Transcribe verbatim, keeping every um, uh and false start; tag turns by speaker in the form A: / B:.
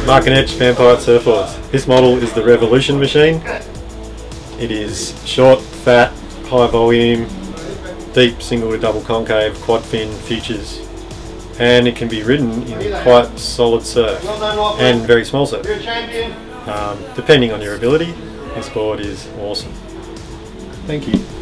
A: Mark Gnech Vampirate Surfboards. This model is the Revolution Machine. It is short, fat, high volume, deep single to double concave, quad fin features, and it can be ridden in quite solid surf and very small surf. Um, depending on your ability, this board is awesome. Thank you.